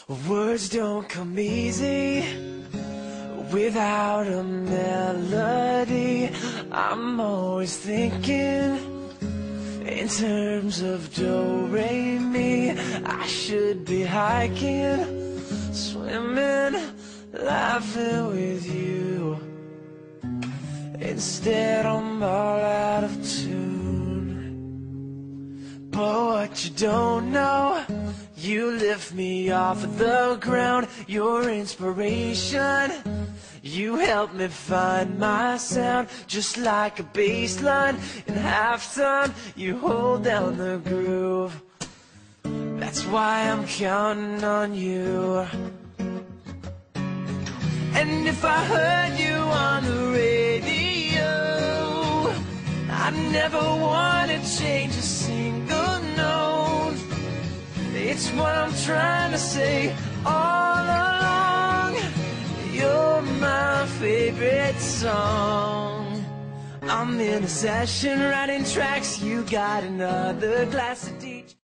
Words don't come easy without a melody. I'm always thinking in terms of do, re, mi. I should be hiking, swimming, laughing with you. Instead I'm all out of tune. But what you don't know, you lift me off of the ground. Your inspiration, you help me find my sound. Just like a bass line in halftime, you hold down the groove. That's why I'm counting on you. And if I heard you on the radio, I'd never want to change a single note. It's what I'm trying to say all along. You're my favorite song. I'm in a session writing tracks. You got another glass of DJ.